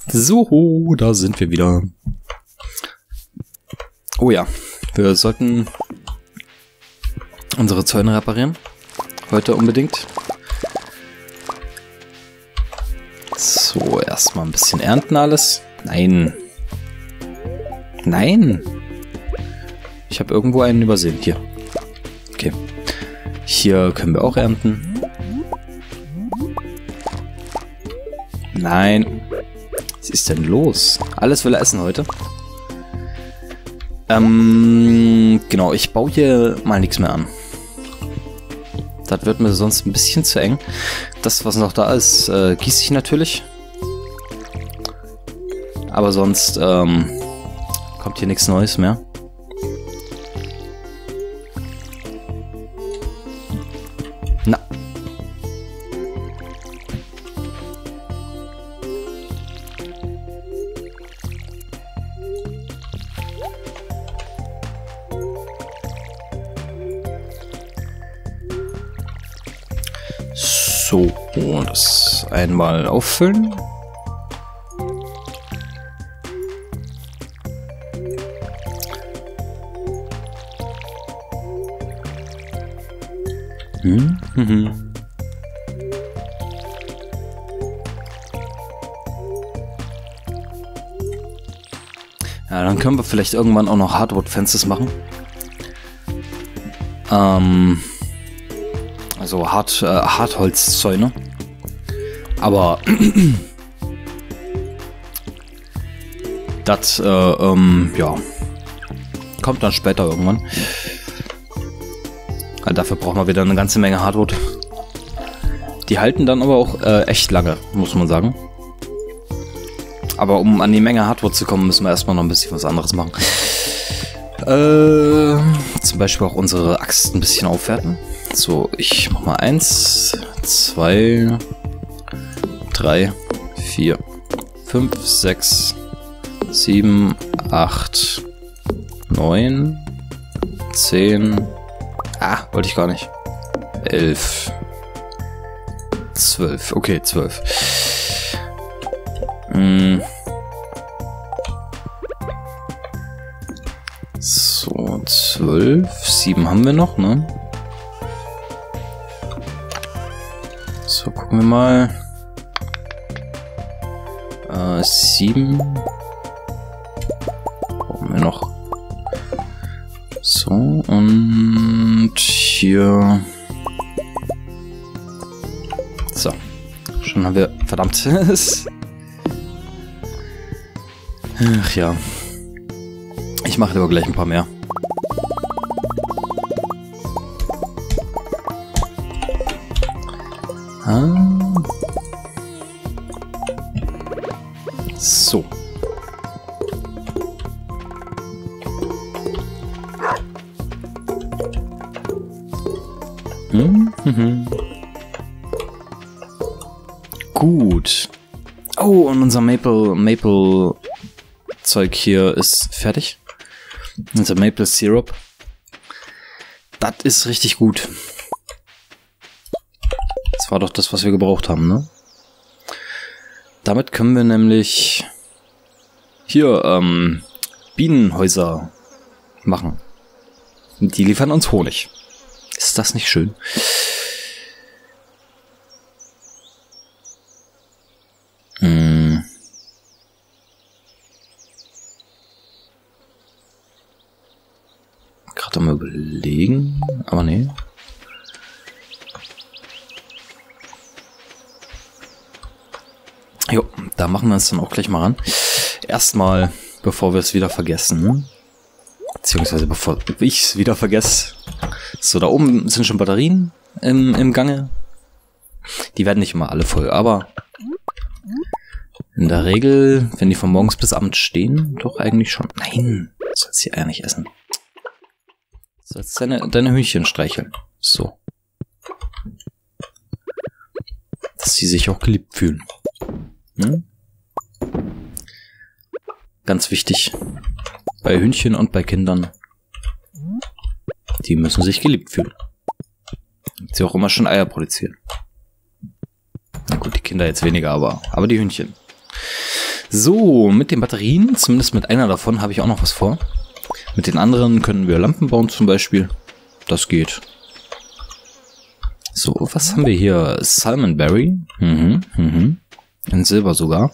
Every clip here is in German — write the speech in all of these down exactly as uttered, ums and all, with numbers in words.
So, da sind wir wieder. Oh ja, wir sollten unsere Zäune reparieren. Heute unbedingt. So, erstmal ein bisschen ernten alles. Nein. Nein. Ich habe irgendwo einen übersehen. Hier. Okay. Hier können wir auch ernten. Nein. Was ist denn los? Alles will er essen heute. Ähm, genau, ich baue hier mal nichts mehr an. Das wird mir sonst ein bisschen zu eng. Das, was noch da ist, äh, gieße ich natürlich. Aber sonst ähm, kommt hier nichts Neues mehr. Na. So, das einmal auffüllen. Hm, mhm. Ja, dann können wir vielleicht irgendwann auch noch Hardwood-Fences machen. Ähm... Also Hart, äh, Hartholzzäune. Aber das, äh, ähm, ja, kommt dann später irgendwann. Weil dafür braucht man wieder eine ganze Menge Hardwood. Die halten dann aber auch äh, echt lange, muss man sagen. Aber um an die Menge Hardwood zu kommen, müssen wir erstmal noch ein bisschen was anderes machen. Äh, zum Beispiel auch unsere Axt ein bisschen aufwerten. So, ich mach mal eins, zwei, drei, vier, fünf, sechs, sieben, acht, neun, zehn. Ah, wollte ich gar nicht. elf, zwölf. Okay, zwölf. Hm. So, zwölf. sieben haben wir noch, ne? So, gucken wir mal. Äh, sieben. Brauchen wir noch. So, und hier. So. Schon haben wir. Verdammt. Ach ja. Ich mache aber gleich ein paar mehr. Ah. So. Hm, mhm. Gut. Oh, und unser Maple Maple Zeug hier ist fertig. Unser Maple Syrup. Das ist richtig gut. Das war doch das, was wir gebraucht haben, ne? Damit können wir nämlich hier ähm, Bienenhäuser machen. Und die liefern uns Honig. Ist das nicht schön? Hm. Gerade mal überlegen, aber nee. Jo, da machen wir uns dann auch gleich mal ran. Erstmal, bevor wir es wieder vergessen. Beziehungsweise bevor ich es wieder vergesse. So, da oben sind schon Batterien im, im Gange. Die werden nicht immer alle voll, aber in der Regel, wenn die von morgens bis abends stehen, doch eigentlich schon. Nein, du sollst die Eier nicht essen. Du sollst deine, deine Hühnchen streicheln. So. Dass sie sich auch geliebt fühlen. Hm? Ganz wichtig. Bei Hühnchen und bei Kindern. Die müssen sich geliebt fühlen. Damit sie auch immer schon Eier produzieren. Na gut, die Kinder jetzt weniger, aber, aber die Hühnchen. So, mit den Batterien, zumindest mit einer davon, habe ich auch noch was vor. Mit den anderen können wir Lampen bauen zum Beispiel. Das geht. So, was haben wir hier? Salmonberry. Mhm, mhm. In Silber sogar.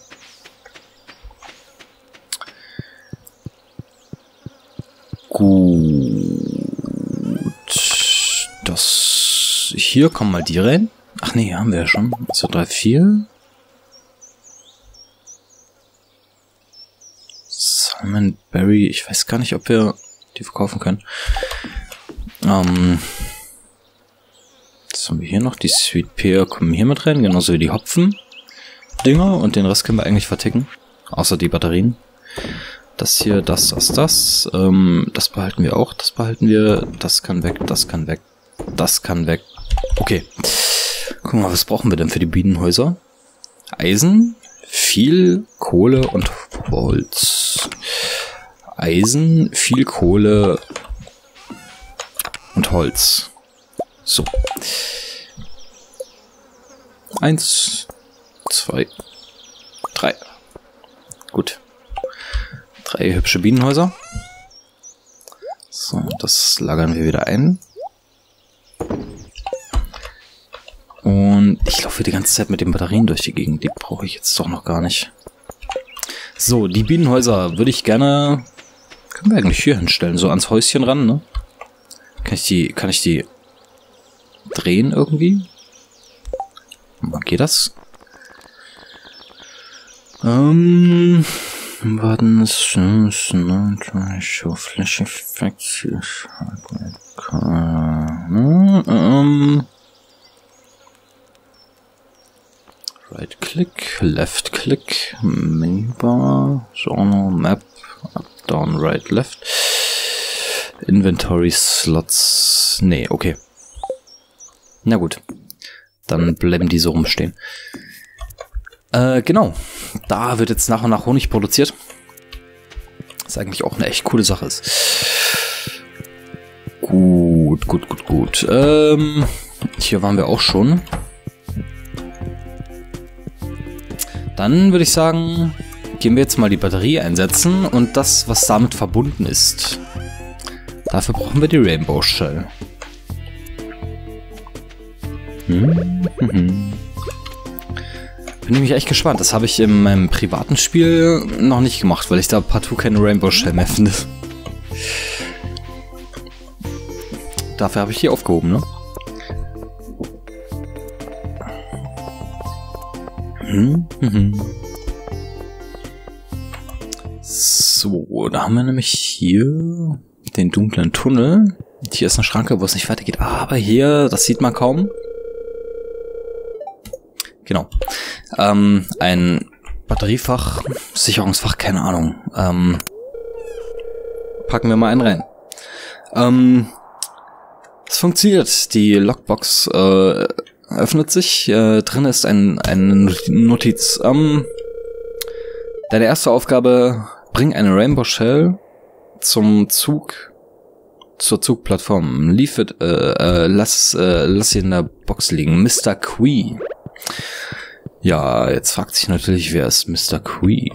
Gut. Das... Hier kommen mal die rein. Ach nee, haben wir ja schon. So, drei, vier. Salmonberry. Ich weiß gar nicht, ob wir die verkaufen können. Ähm... Was haben wir hier noch? Die Sweet Pear kommen hier mit rein, genauso wie die Hopfen-Dinger. Und den Rest können wir eigentlich verticken. Außer die Batterien. Das hier, das, das, das. Ähm, das behalten wir auch, das behalten wir. Das kann weg, das kann weg. Das kann weg. Okay. Gucken wir mal, was brauchen wir denn für die Bienenhäuser? Eisen, viel Kohle und Holz. Eisen, viel Kohle und Holz. So. Eins, zwei, drei. Gut. Drei hübsche Bienenhäuser. So, das lagern wir wieder ein. Und ich laufe die ganze Zeit mit den Batterien durch die Gegend. Die brauche ich jetzt doch noch gar nicht. So, die Bienenhäuser würde ich gerne... Können wir eigentlich hier hinstellen, so ans Häuschen ran, ne? Kann ich die... Kann ich die... drehen irgendwie? Geht das? Ähm... Warten, es ist Fläche ähm Right Click, Left Click, Menübar, Genre, Map, Up, Down, Right, Left, Inventory Slots. Nee, okay. Na gut. Dann bleiben die so rumstehen. Äh, genau. Da wird jetzt nach und nach Honig produziert. Was eigentlich auch eine echt coole Sache ist. Gut, gut, gut, gut. Ähm, hier waren wir auch schon. Dann würde ich sagen, gehen wir jetzt mal die Batterie einsetzen und das, was damit verbunden ist. Dafür brauchen wir die Rainbow Shell. Hm, hm, hm. Bin nämlich echt gespannt. Das habe ich in meinem privaten Spiel noch nicht gemacht, weil ich da partout keine Rainbow Shell mehr finde. Dafür habe ich die aufgehoben, ne? Hm, hm, hm. So, da haben wir nämlich hier den dunklen Tunnel. Hier ist eine Schranke, wo es nicht weitergeht. Aber hier, das sieht man kaum. Genau. Ähm, ein Batteriefach, Sicherungsfach, keine Ahnung. Ähm, packen wir mal einen rein. Ähm, es funktioniert. Die Lockbox äh, öffnet sich. Äh, drin ist ein, eine Notiz. Ähm, deine erste Aufgabe, bring eine Rainbow Shell zum Zug, zur Zugplattform. Leave it, äh, äh, lass, äh, lass sie in der Box liegen. Mister Quee. Ja, jetzt fragt sich natürlich, wer ist Mister Quee?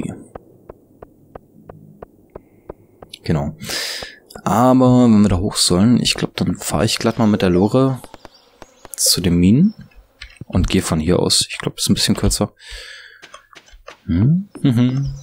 Genau. Aber wenn wir da hoch sollen, ich glaube, dann fahre ich glatt mal mit der Lore zu den Minen und gehe von hier aus. Ich glaube, das ist ein bisschen kürzer. Hm? Mhm.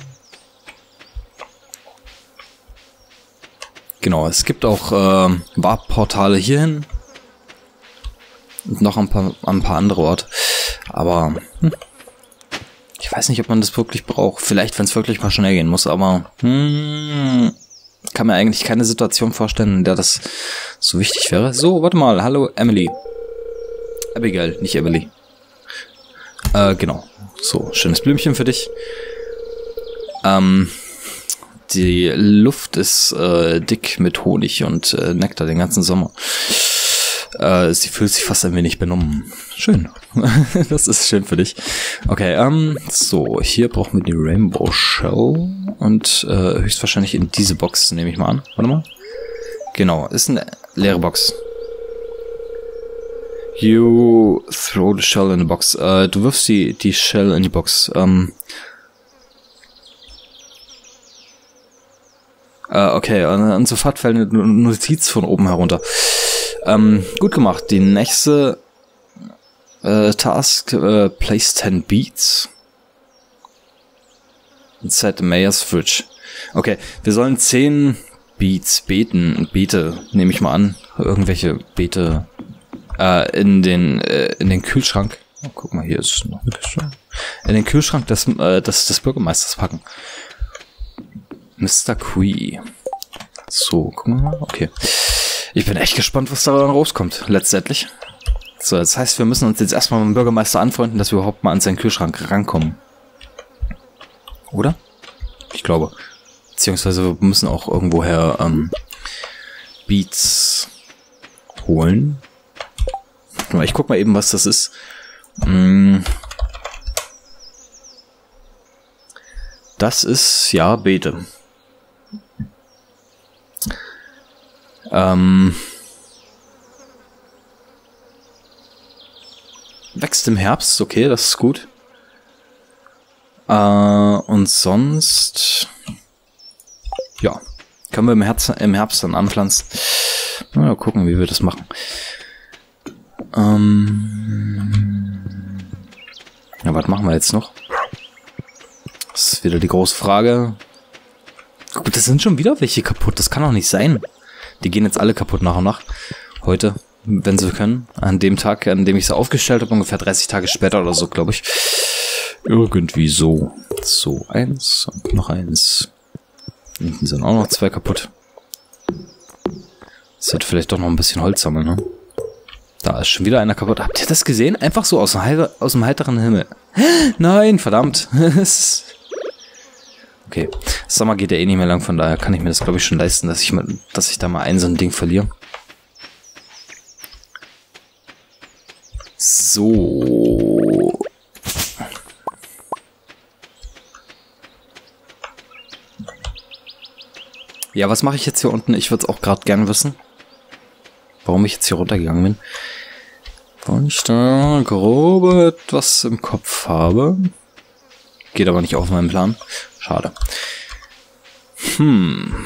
Genau, es gibt auch äh, Warp-Portale hierhin. Und noch ein paar, ein paar andere Orte. Aber hm, ich weiß nicht, ob man das wirklich braucht. Vielleicht, wenn es wirklich mal schnell gehen muss. Aber hm, kann mir eigentlich keine Situation vorstellen, in der das so wichtig wäre. So, warte mal. Hallo, Emily. Abigail, nicht Emily. Äh, genau. So, schönes Blümchen für dich. Ähm, die Luft ist äh, dick mit Honig und äh, Nektar den ganzen Sommer. Äh, sie fühlt sich fast ein wenig benommen. Schön. Das ist schön für dich. Okay, ähm, so, hier brauchen wir die Rainbow Shell und äh, höchstwahrscheinlich in diese Box, nehme ich mal an. Warte mal. Genau, ist eine leere Box. You throw the shell in the box. Äh, du wirfst die, die Shell in die Box. Ähm, Äh, okay, und sofort fällt eine Notiz von oben herunter. Ähm, gut gemacht. Die nächste äh, Task, äh, place ten beats inside the mayor's fridge. Okay, wir sollen zehn Beets, Beeten, Beete, nehme ich mal an, irgendwelche Beete äh, in den äh, in den Kühlschrank. Oh, guck mal, hier ist noch eine Kiste. In den Kühlschrank des, äh, des, des Bürgermeisters packen. Mister Quee. So, gucken wir mal. Okay. Ich bin echt gespannt, was da dann rauskommt, letztendlich. So, das heißt, wir müssen uns jetzt erstmal mit dem Bürgermeister anfreunden, dass wir überhaupt mal an seinen Kühlschrank rankommen. Oder? Ich glaube. Beziehungsweise wir müssen auch irgendwoher ähm, Beats holen. Ich guck mal eben, was das ist. Das ist, ja, Beete. Ähm, wächst im Herbst, okay, das ist gut. Äh, und sonst... Ja, können wir im Herbst, im Herbst dann anpflanzen. Mal gucken, wie wir das machen. Ähm ja, was machen wir jetzt noch? Das ist wieder die große Frage. Gut, das sind schon wieder welche kaputt. Das kann doch nicht sein. Die gehen jetzt alle kaputt nach und nach. Heute, wenn sie können. An dem Tag, an dem ich sie aufgestellt habe, ungefähr dreißig Tage später oder so, glaube ich. Irgendwie so. So, eins und noch eins. Hinten sind auch noch zwei kaputt. Sollte vielleicht doch noch ein bisschen Holz sammeln, ne? Da ist schon wieder einer kaputt. Habt ihr das gesehen? Einfach so aus dem, heiter, aus dem heiteren Himmel. Nein, verdammt. Okay. Sommer geht ja eh nicht mehr lang, von daher kann ich mir das, glaube ich, schon leisten, dass ich, mal, dass ich da mal ein so ein Ding verliere. So. Ja, was mache ich jetzt hier unten? Ich würde es auch gerade gerne wissen. Warum ich jetzt hier runtergegangen bin. Weil ich da grob etwas im Kopf habe. Geht aber nicht auf meinen Plan. Schade. Hm.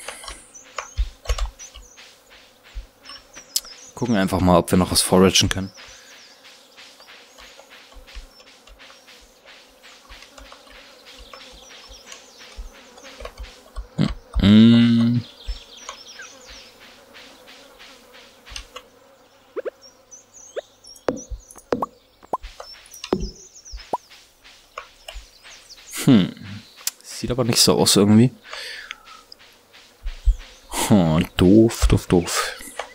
Gucken einfach mal, ob wir noch was foragen können. Hm. Hm. Sieht aber nicht so aus irgendwie. Hm, doof, doof, doof.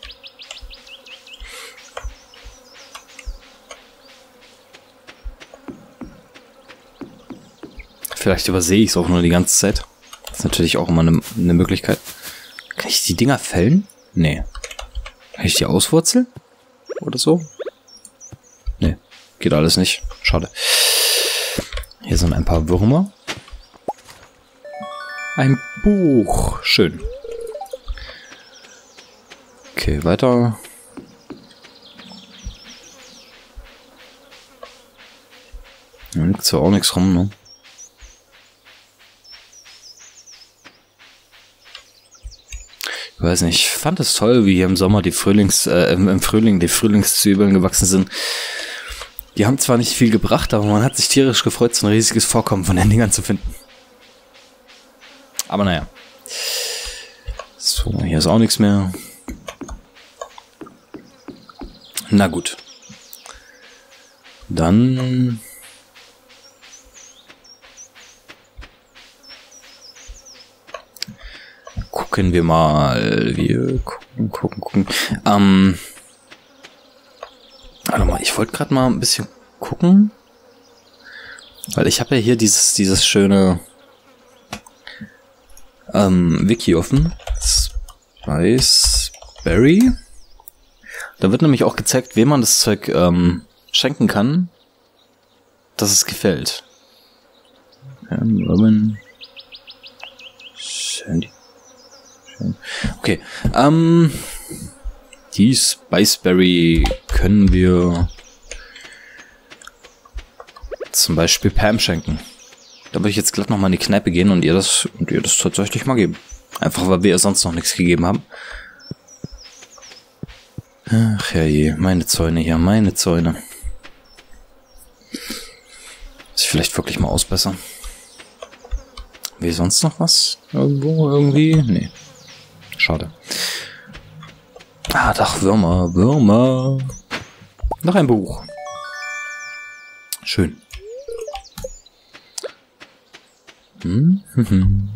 Vielleicht übersehe ich es auch nur die ganze Zeit. Das ist natürlich auch immer eine, eine Möglichkeit. Kann ich die Dinger fällen? Nee. Kann ich die auswurzeln? Oder so? Nee. Geht alles nicht. Schade. Hier sind ein paar Würmer. Ein Buch. Schön. Okay, weiter. Da liegt zwar auch nichts rum, ne? Ich weiß nicht, ich fand es toll, wie hier im Sommer die Frühlings, äh, im, im Frühling die Frühlingszwiebeln gewachsen sind. Die haben zwar nicht viel gebracht, aber man hat sich tierisch gefreut, so ein riesiges Vorkommen von den Dingern zu finden. Aber naja. So, hier ist auch nichts mehr. Na gut. Dann... Gucken wir mal. Wir gucken, gucken, gucken. Ähm... Warte mal, ich wollte gerade mal ein bisschen gucken. Weil ich habe ja hier dieses, dieses schöne ähm, Wiki offen. Spiceberry. Da wird nämlich auch gezeigt, wem man das Zeug ähm, schenken kann, dass es gefällt. Ähm, Robin. Sandy. Okay. Ähm... Die Spiceberry können wir zum Beispiel Pam schenken. Da würde ich jetzt glatt nochmal in die Kneipe gehen und ihr das und ihr das tatsächlich mal geben. Einfach, weil wir ihr sonst noch nichts gegeben haben. Ach ja je, meine Zäune hier, meine Zäune. Ist vielleicht wirklich mal ausbessern. Wie sonst noch was? Irgendwo, irgendwie? Nee. Schade. Ah, doch, Würmer, Würmer. Noch ein Buch. Schön. Hm, hm, hm.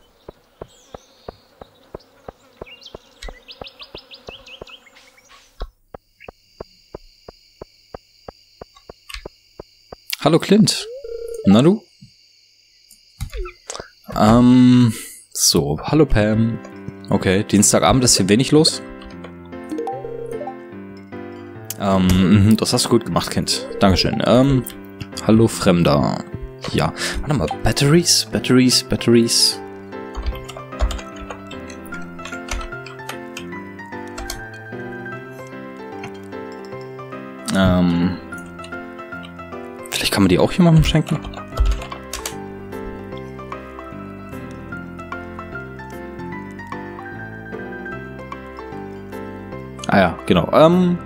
Hallo Clint. Na du? Ähm, so, hallo Pam. Okay, Dienstagabend ist hier wenig los. Ähm, das hast du gut gemacht, Kind. Dankeschön. Ähm, hallo Fremder. Ja, warte mal, Batteries, Batteries, Batteries. Ähm, vielleicht kann man die auch jemandem schenken. Ah ja, genau. Ähm,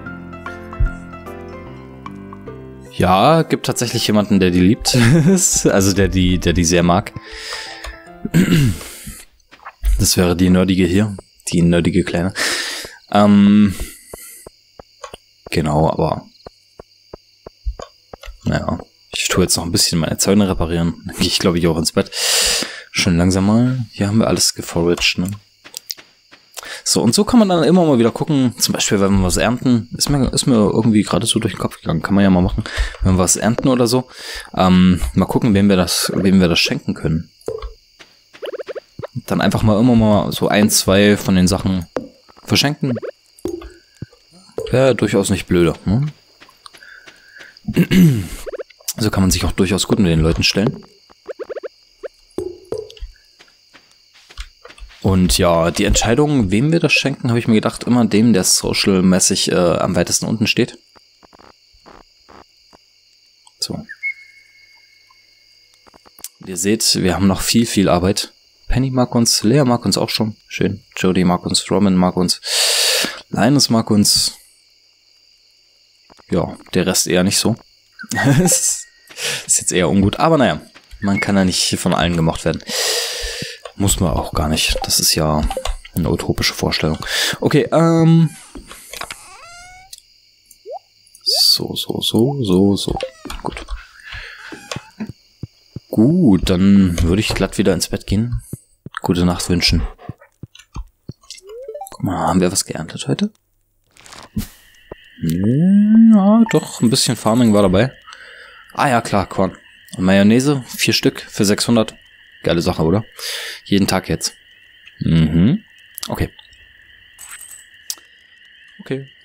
ja, gibt tatsächlich jemanden, der die liebt. Also der die, der die sehr mag. Das wäre die nerdige hier. Die nerdige Kleine. Ähm, genau, aber naja, ich tue jetzt noch ein bisschen meine Zäune reparieren. Dann gehe ich, glaube ich, auch ins Bett. Schön langsam mal. Hier haben wir alles geforaged, ne? So, und so kann man dann immer mal wieder gucken, zum Beispiel, wenn wir was ernten, ist mir, ist mir irgendwie gerade so durch den Kopf gegangen, kann man ja mal machen, wenn wir was ernten oder so, ähm, mal gucken, wem wir das, wem wir das schenken können. Dann einfach mal immer mal so ein, zwei von den Sachen verschenken. Wäre durchaus nicht blöder, ne? So kann man sich auch durchaus gut mit den Leuten stellen. Und ja, die Entscheidung, wem wir das schenken, habe ich mir gedacht, immer dem, der social-mäßig äh, am weitesten unten steht. So. Und ihr seht, wir haben noch viel, viel Arbeit. Penny mag uns, Lea mag uns auch schon. Schön. Jodie mag uns, Roman mag uns. Linus mag uns. Ja, der Rest eher nicht so. Ist jetzt eher ungut. Aber naja, man kann ja nicht von allen gemocht werden. Muss man auch gar nicht. Das ist ja eine utopische Vorstellung. Okay, ähm. So, so, so, so, so. Gut. Gut, dann würde ich glatt wieder ins Bett gehen. Gute Nacht wünschen. Guck mal, haben wir was geerntet heute? Ja, doch, ein bisschen Farming war dabei. Ah ja, klar, Korn. Und Mayonnaise, vier Stück für sechshundert. Geile Sache, oder? Jeden Tag jetzt. Mhm. Okay. Okay.